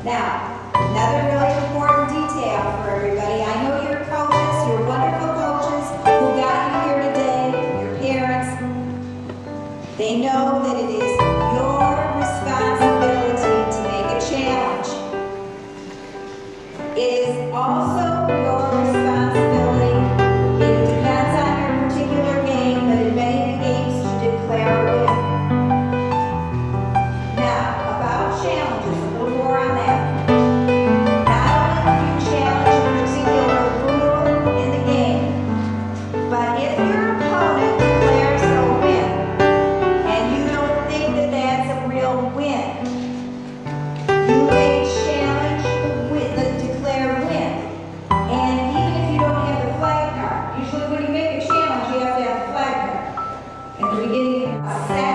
Now, another really important detail for everybody. I know your coaches, your wonderful coaches who got you here today, your parents, they know that it is your responsibility to make a challenge. It is also your responsibility, it depends on your particular game, but in many games to declare a win. Now, about challenges, a little more on that. Not only do you challenge a particular rule in the game, but if your opponent declares a win, and you don't think that that's a real win, you may challenge the declared win. And even if you don't have the flag card, usually when you make a challenge, you have to have the flag card. At the beginning of a set,